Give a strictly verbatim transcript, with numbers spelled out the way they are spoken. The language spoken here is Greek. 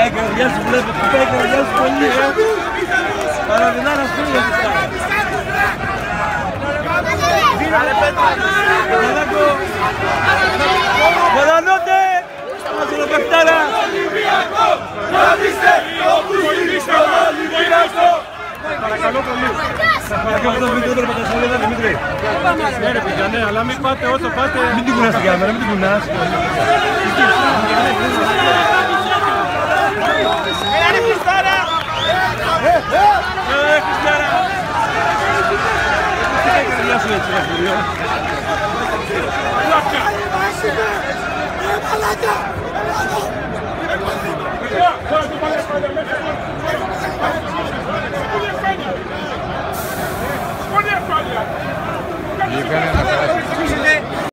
Πάει καρδιά σου, βλέπω, πάει καρδιά σου πολύ, ε. Παραδεινά να σπίγει αυτά. Κολανότε! Μαζολοπαικτάρα! Παρακαλώ πολύ. Παρακαλώ το βίντεο τώρα πατασσαλίδα Δημήτρη. Ναι ρε παιδιά, ναι, αλλά μην πάτε όσο πάτε. Μην την κουνάς την κάμερα, μην την κουνάς. Έλα ρε Χριστάρα! Έλα ρε Χριστάρα! Τι κάνει η καρδιά σου έτσι ρε φίλιο? Πλάκα! Ρε μαλάκα!